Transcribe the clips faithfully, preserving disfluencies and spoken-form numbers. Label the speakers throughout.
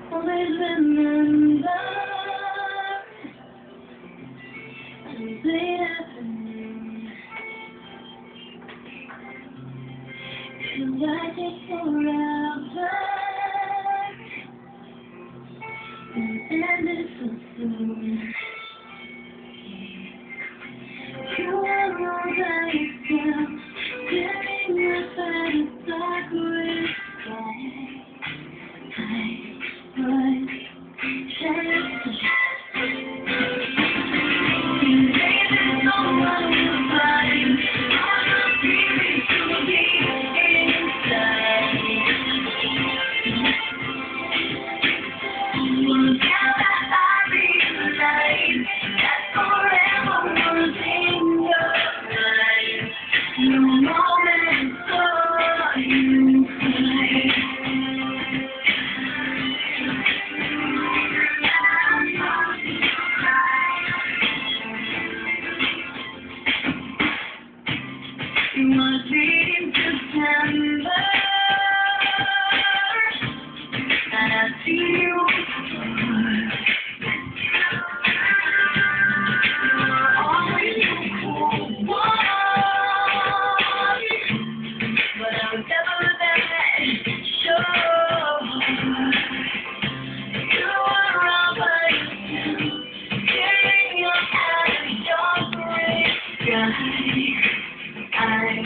Speaker 1: Always remember the afternoon. Seems like it's forever, and ended so soon. You are all by yourself, staring up at a dark gray sky. I was chasing. You must be in September, and I see you before. You're always so cool, boy, but I was never that sure. You were all by yourself, staring up at a dark gray sky. I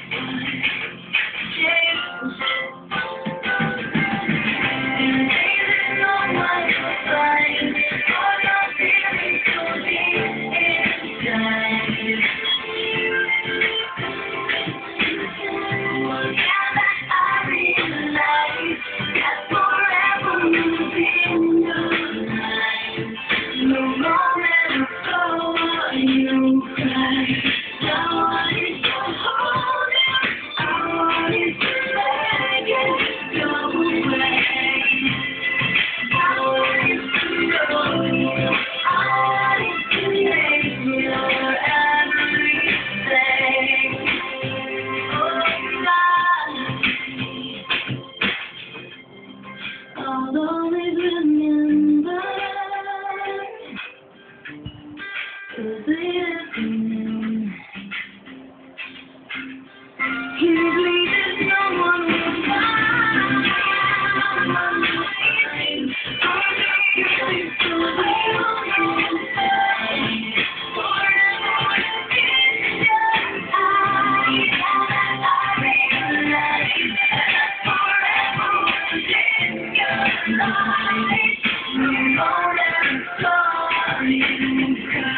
Speaker 1: I'll always remember the afternoon. Usually there's no one will find. Sorry.